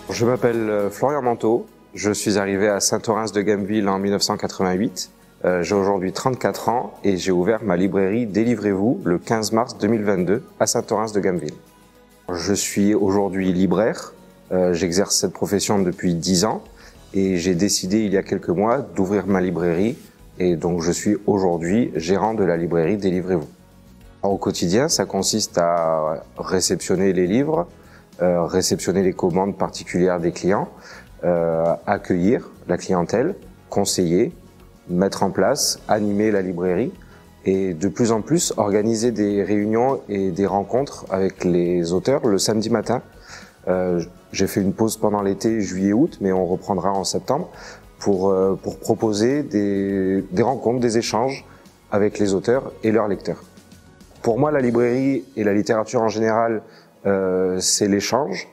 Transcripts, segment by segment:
Je m'appelle Florian Manteau, je suis arrivé à Saint-Orens-de-Gameville en 1988. J'ai aujourd'hui 34 ans et j'ai ouvert ma librairie Délivrez-vous le 15 mars 2022 à Saint-Orens-de-Gameville. Je suis aujourd'hui libraire, j'exerce cette profession depuis 10 ans et j'ai décidé il y a quelques mois d'ouvrir ma librairie et donc je suis aujourd'hui gérant de la librairie Délivrez-vous. Au quotidien, ça consiste à réceptionner les livres, réceptionner les commandes particulières des clients, accueillir la clientèle, conseiller, mettre en place, animer la librairie et de plus en plus organiser des réunions et des rencontres avec les auteurs le samedi matin. J'ai fait une pause pendant l'été, juillet-août, mais on reprendra en septembre pour proposer des rencontres, des échanges avec les auteurs et leurs lecteurs. Pour moi, la librairie et la littérature en général, c'est l'échange,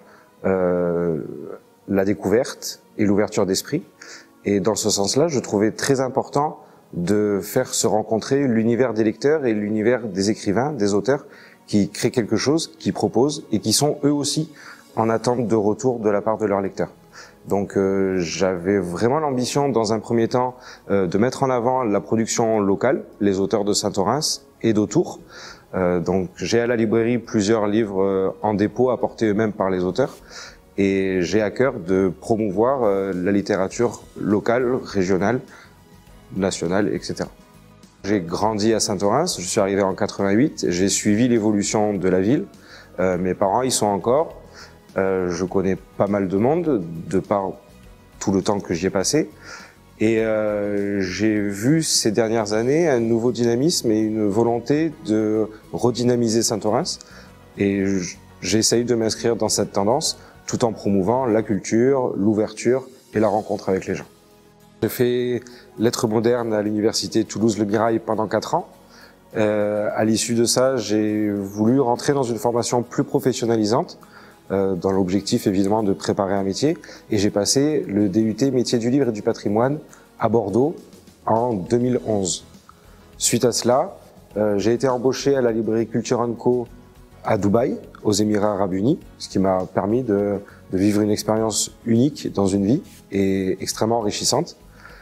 la découverte et l'ouverture d'esprit. Et dans ce sens-là, je trouvais très important de faire se rencontrer l'univers des lecteurs et l'univers des écrivains, des auteurs qui créent quelque chose, qui proposent et qui sont eux aussi en attente de retour de la part de leurs lecteurs. Donc j'avais vraiment l'ambition dans un premier temps de mettre en avant la production locale, les auteurs de Saint-Orens et d'autour. Donc j'ai à la librairie plusieurs livres en dépôt apportés eux-mêmes par les auteurs et j'ai à cœur de promouvoir la littérature locale, régionale, nationale, etc. J'ai grandi à Saint-Orens, je suis arrivé en 88, j'ai suivi l'évolution de la ville. Mes parents y sont encore. Je connais pas mal de monde de par tout le temps que j'y ai passé. Et j'ai vu ces dernières années un nouveau dynamisme et une volonté de redynamiser Saint-Orens. Et j'essaye de m'inscrire dans cette tendance tout en promouvant la culture, l'ouverture et la rencontre avec les gens. J'ai fait lettres modernes à l'université Toulouse-Le Mirail pendant 4 ans. À l'issue de ça, j'ai voulu rentrer dans une formation plus professionnalisante, dans l'objectif évidemment de préparer un métier. Et j'ai passé le DUT métier du livre et du patrimoine à Bordeaux en 2011. Suite à cela, j'ai été embauché à la librairie Culture & Co à Dubaï, aux Émirats Arabes Unis, ce qui m'a permis de vivre une expérience unique dans une vie et extrêmement enrichissante.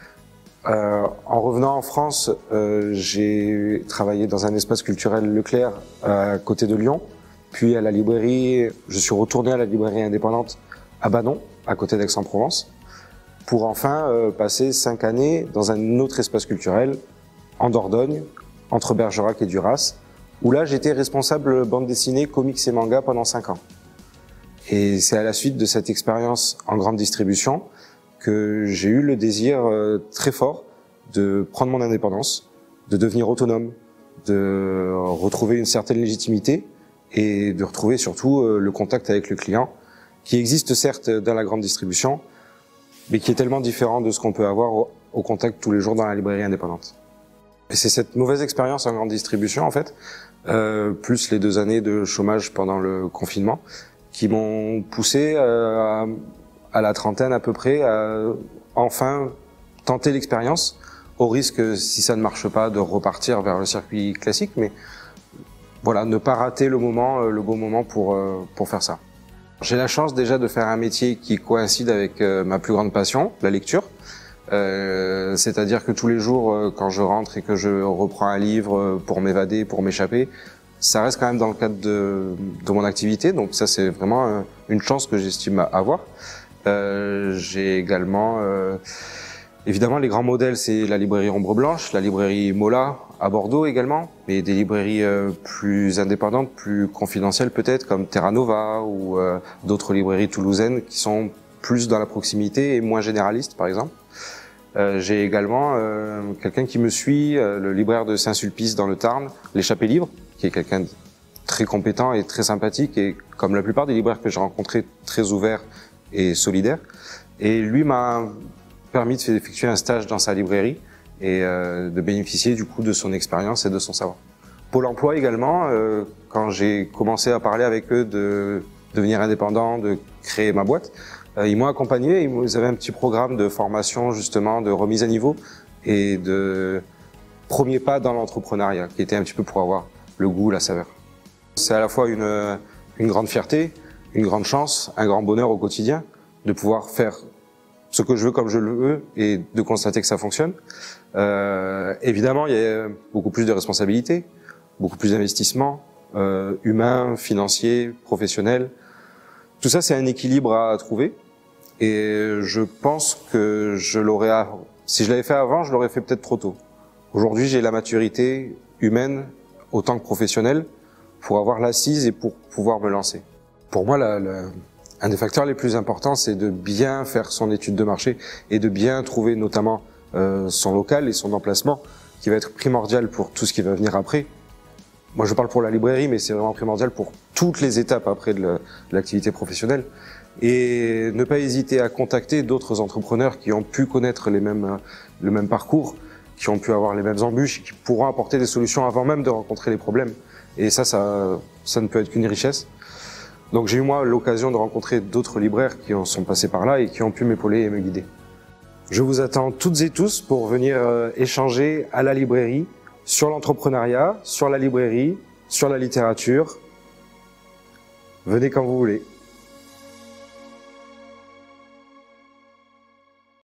En revenant en France, j'ai travaillé dans un espace culturel Leclerc à côté de Lyon. Puis à la librairie, je suis retourné à la librairie indépendante à Banon, à côté d'Aix-en-Provence, pour enfin passer 5 années dans un autre espace culturel, en Dordogne, entre Bergerac et Duras, où là j'étais responsable bande dessinée, comics et manga pendant 5 ans. Et c'est à la suite de cette expérience en grande distribution que j'ai eu le désir très fort de prendre mon indépendance, de devenir autonome, de retrouver une certaine légitimité et de retrouver surtout le contact avec le client, qui existe certes dans la grande distribution, mais qui est tellement différent de ce qu'on peut avoir au contact tous les jours dans la librairie indépendante. Et c'est cette mauvaise expérience en grande distribution, en fait, plus les 2 années de chômage pendant le confinement, qui m'ont poussé à la trentaine à peu près à enfin tenter l'expérience, au risque, si ça ne marche pas, de repartir vers le circuit classique, mais voilà, ne pas rater le bon moment pour faire ça. J'ai la chance déjà de faire un métier qui coïncide avec ma plus grande passion, la lecture. C'est-à-dire que tous les jours, quand je rentre et que je reprends un livre pour m'évader, pour m'échapper, ça reste quand même dans le cadre de mon activité. Donc ça, c'est vraiment une chance que j'estime avoir. J'ai également... évidemment, les grands modèles, c'est la librairie Ombre Blanche, la librairie Mola à Bordeaux également, mais des librairies plus indépendantes, plus confidentielles peut-être, comme Terra Nova ou d'autres librairies toulousaines qui sont plus dans la proximité et moins généralistes, par exemple. J'ai également quelqu'un qui me suit, le libraire de Saint-Sulpice dans le Tarn, l'Échappée Livre, qui est quelqu'un de très compétent et très sympathique, et comme la plupart des libraires que j'ai rencontrés, très ouvert et solidaire. Et lui m'a permis d'effectuer un stage dans sa librairie et de bénéficier du coup de son expérience et de son savoir. Pôle emploi également, quand j'ai commencé à parler avec eux de devenir indépendant, de créer ma boîte, ils m'ont accompagné, ils avaient un petit programme de formation justement, de remise à niveau et de premier pas dans l'entrepreneuriat, qui était un petit peu pour avoir le goût, la saveur. C'est à la fois une grande fierté, une grande chance, un grand bonheur au quotidien de pouvoir faire ce que je veux comme je le veux et de constater que ça fonctionne. Évidemment, il y a beaucoup plus de responsabilités, beaucoup plus d'investissements humains, financiers, professionnels. Tout ça, c'est un équilibre à trouver. Et je pense que si je l'avais fait avant, je l'aurais fait peut-être trop tôt. Aujourd'hui, j'ai la maturité humaine autant que professionnelle pour avoir l'assise et pour pouvoir me lancer. Pour moi, un des facteurs les plus importants, c'est de bien faire son étude de marché et de bien trouver notamment son local et son emplacement, qui va être primordial pour tout ce qui va venir après. Moi, je parle pour la librairie, mais c'est vraiment primordial pour toutes les étapes après de l'activité professionnelle. Et ne pas hésiter à contacter d'autres entrepreneurs qui ont pu connaître le même parcours, qui ont pu avoir les mêmes embûches, qui pourront apporter des solutions avant même de rencontrer les problèmes. Et ça ne peut être qu'une richesse. Donc j'ai eu moi l'occasion de rencontrer d'autres libraires qui en sont passés par là et qui ont pu m'épauler et me guider. Je vous attends toutes et tous pour venir échanger à la librairie sur l'entrepreneuriat, sur la librairie, sur la littérature. Venez quand vous voulez.